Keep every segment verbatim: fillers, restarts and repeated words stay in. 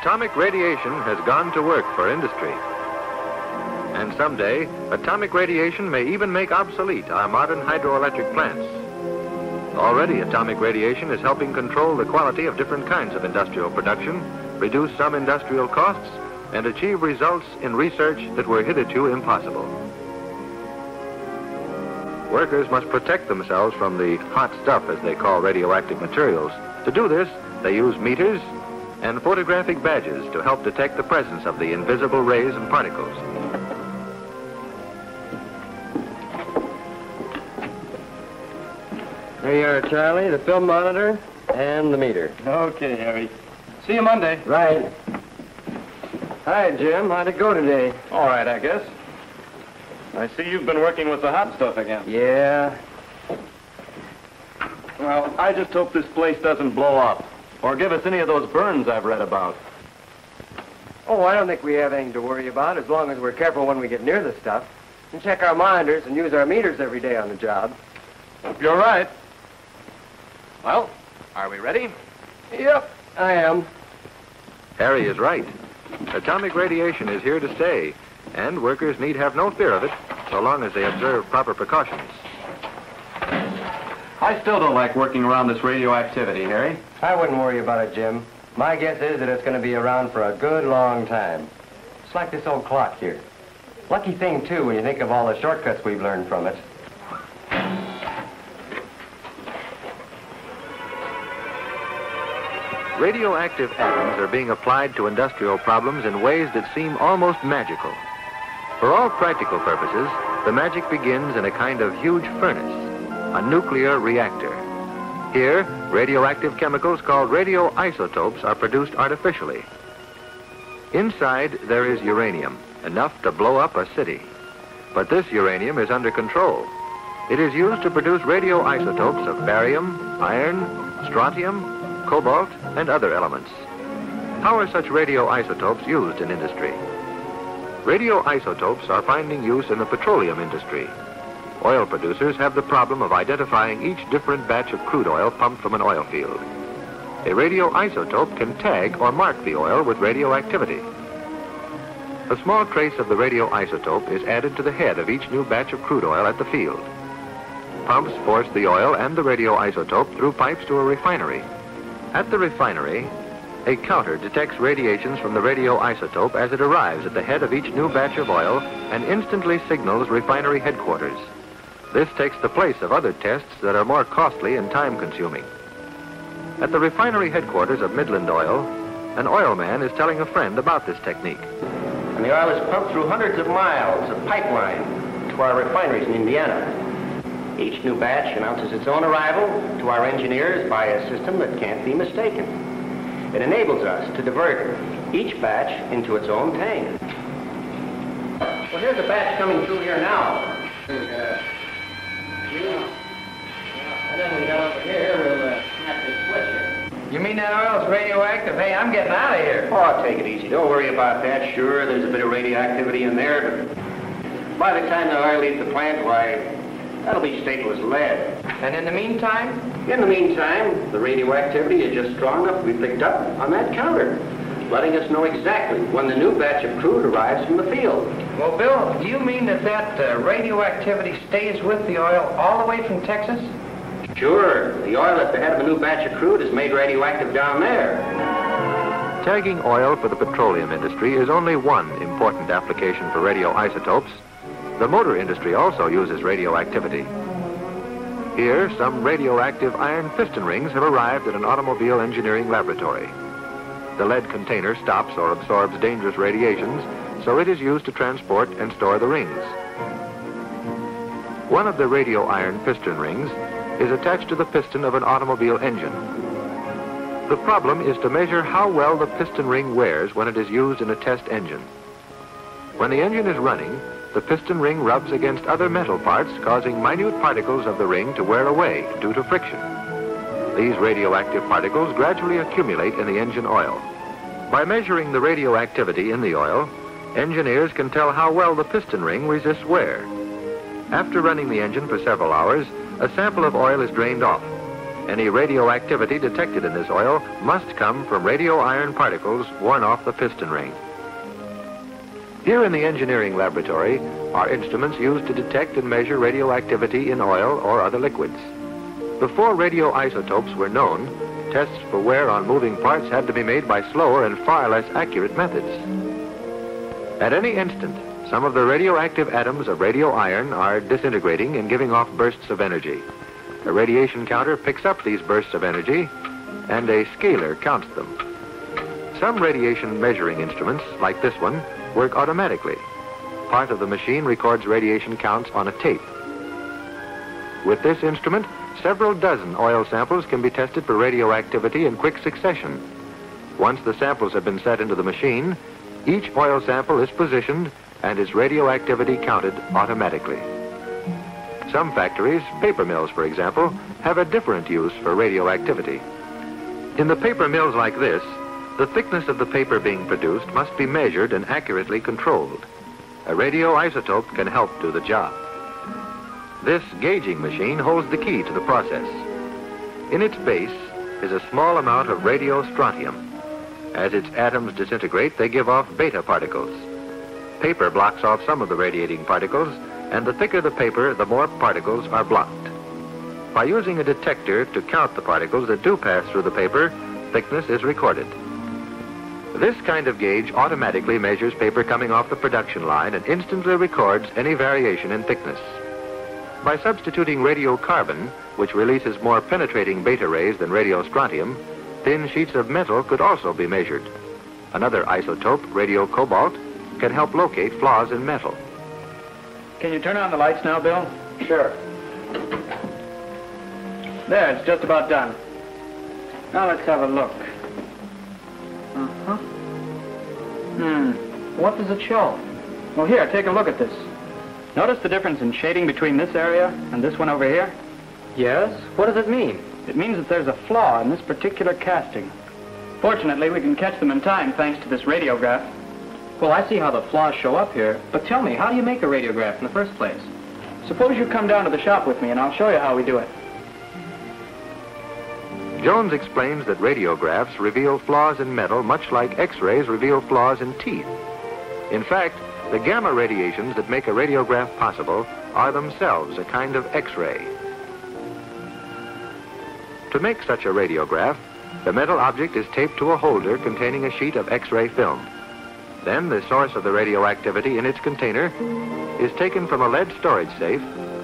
Atomic radiation has gone to work for industry. And someday, atomic radiation may even make obsolete our modern hydroelectric plants. Already, atomic radiation is helping control the quality of different kinds of industrial production, reduce some industrial costs, and achieve results in research that were hitherto impossible. Workers must protect themselves from the hot stuff, as they call radioactive materials. To do this, they use meters and photographic badges to help detect the presence of the invisible rays and particles. Here you are, Charlie, the film monitor and the meter. Okay, Harry. See you Monday. Right. Hi, Jim. How'd it go today? All right, I guess. I see you've been working with the hot stuff again. Yeah. Well, I just hope this place doesn't blow up or give us any of those burns I've read about. Oh, I don't think we have anything to worry about as long as we're careful when we get near the stuff and check our monitors and use our meters every day on the job. You're right. Well, are we ready? Yep, I am. Harry is right. Atomic radiation is here to stay, and workers need have no fear of it so long as they observe proper precautions. I still don't like working around this radioactivity, Harry. I wouldn't worry about it, Jim. My guess is that it's going to be around for a good long time. It's like this old clock here. Lucky thing, too, when you think of all the shortcuts we've learned from it. Radioactive atoms are being applied to industrial problems in ways that seem almost magical. For all practical purposes, the magic begins in a kind of huge furnace, a nuclear reactor. Here, radioactive chemicals called radioisotopes are produced artificially. Inside, there is uranium, enough to blow up a city. But this uranium is under control. It is used to produce radioisotopes of barium, iron, strontium, cobalt, and other elements. How are such radioisotopes used in industry? Radioisotopes are finding use in the petroleum industry. Oil producers have the problem of identifying each different batch of crude oil pumped from an oil field. A radioisotope can tag or mark the oil with radioactivity. A small trace of the radioisotope is added to the head of each new batch of crude oil at the field. Pumps force the oil and the radioisotope through pipes to a refinery. At the refinery, a counter detects radiations from the radioisotope as it arrives at the head of each new batch of oil and instantly signals refinery headquarters. This takes the place of other tests that are more costly and time-consuming. At the refinery headquarters of Midland Oil, an oilman is telling a friend about this technique. And the oil is pumped through hundreds of miles of pipeline to our refineries in Indiana. Each new batch announces its own arrival to our engineers by a system that can't be mistaken. It enables us to divert each batch into its own tank. Well, here's a batch coming through here now. Uh, and then we got over here, we'll uh, snap this switch here. You mean that oil's radioactive? Hey, I'm getting out of here. Oh, take it easy. Don't worry about that. Sure, there's a bit of radioactivity in there, but by the time the oil leaves the plant, why, that'll be stable as lead. And in the meantime? In the meantime, the radioactivity is just strong enough to be picked up on that counter, letting us know exactly when the new batch of crude arrives from the field. Well, Bill, do you mean that that uh, radioactivity stays with the oil all the way from Texas? Sure. The oil at the head of a new batch of crude is made radioactive down there. Tagging oil for the petroleum industry is only one important application for radioisotopes. The motor industry also uses radioactivity. Here, some radioactive iron piston rings have arrived at an automobile engineering laboratory. The lead container stops or absorbs dangerous radiations, so it is used to transport and store the rings. One of the radio iron piston rings is attached to the piston of an automobile engine. The problem is to measure how well the piston ring wears when it is used in a test engine. When the engine is running, the piston ring rubs against other metal parts, causing minute particles of the ring to wear away due to friction. These radioactive particles gradually accumulate in the engine oil. By measuring the radioactivity in the oil, engineers can tell how well the piston ring resists wear. After running the engine for several hours, a sample of oil is drained off. Any radioactivity detected in this oil must come from radio iron particles worn off the piston ring. Here in the engineering laboratory are instruments used to detect and measure radioactivity in oil or other liquids. Before radioisotopes were known, tests for wear on moving parts had to be made by slower and far less accurate methods. At any instant, some of the radioactive atoms of radio iron are disintegrating and giving off bursts of energy. A radiation counter picks up these bursts of energy, and a scaler counts them. Some radiation measuring instruments, like this one, work automatically. Part of the machine records radiation counts on a tape. With this instrument, several dozen oil samples can be tested for radioactivity in quick succession. Once the samples have been set into the machine, each oil sample is positioned and its radioactivity counted automatically. Some factories, paper mills for example, have a different use for radioactivity. In the paper mills like this, the thickness of the paper being produced must be measured and accurately controlled. A radioisotope can help do the job. This gauging machine holds the key to the process. In its base is a small amount of radiostrontium. As its atoms disintegrate, they give off beta particles. Paper blocks off some of the radiating particles, and the thicker the paper, the more particles are blocked. By using a detector to count the particles that do pass through the paper, thickness is recorded. This kind of gauge automatically measures paper coming off the production line and instantly records any variation in thickness. By substituting radiocarbon, which releases more penetrating beta rays than radiostrontium, thin sheets of metal could also be measured. Another isotope, radiocobalt, can help locate flaws in metal. Can you turn on the lights now, Bill? Sure. There, it's just about done. Now let's have a look. Uh-huh. Hmm, what does it show? Well, here, take a look at this. Notice the difference in shading between this area and this one over here? Yes? What does it mean? It means that there's a flaw in this particular casting. Fortunately, we can catch them in time thanks to this radiograph. Well, I see how the flaws show up here, but tell me, how do you make a radiograph in the first place? Suppose you come down to the shop with me and I'll show you how we do it. Jones explains that radiographs reveal flaws in metal much like X-rays reveal flaws in teeth. In fact, the gamma radiations that make a radiograph possible are themselves a kind of X-ray. To make such a radiograph, the metal object is taped to a holder containing a sheet of X-ray film. Then the source of the radioactivity in its container is taken from a lead storage safe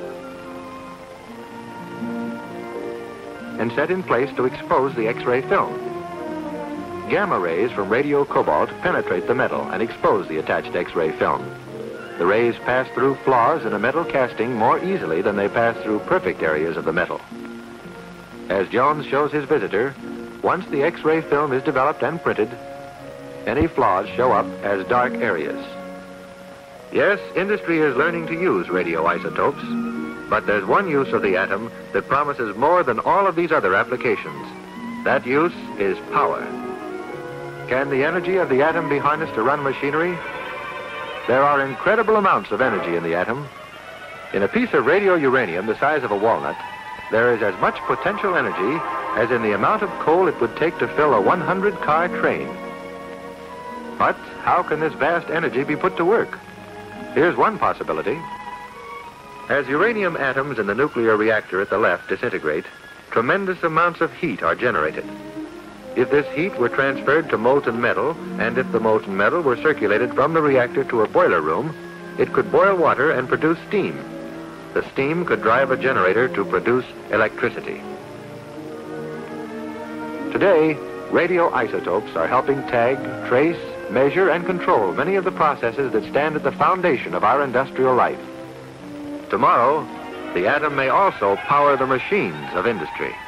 and set in place to expose the X-ray film. Gamma rays from radiocobalt penetrate the metal and expose the attached X-ray film. The rays pass through flaws in a metal casting more easily than they pass through perfect areas of the metal. As Jones shows his visitor, once the X-ray film is developed and printed, any flaws show up as dark areas. Yes, industry is learning to use radioisotopes, but there's one use of the atom that promises more than all of these other applications. That use is power. Can the energy of the atom be harnessed to run machinery? There are incredible amounts of energy in the atom. In a piece of radiouranium the size of a walnut, there is as much potential energy as in the amount of coal it would take to fill a one hundred car train. But how can this vast energy be put to work? Here's one possibility. As uranium atoms in the nuclear reactor at the left disintegrate, tremendous amounts of heat are generated. If this heat were transferred to molten metal, and if the molten metal were circulated from the reactor to a boiler room, it could boil water and produce steam. The steam could drive a generator to produce electricity. Today, radioisotopes are helping tag, trace, measure, and control many of the processes that stand at the foundation of our industrial life. Tomorrow, the atom may also power the machines of industry.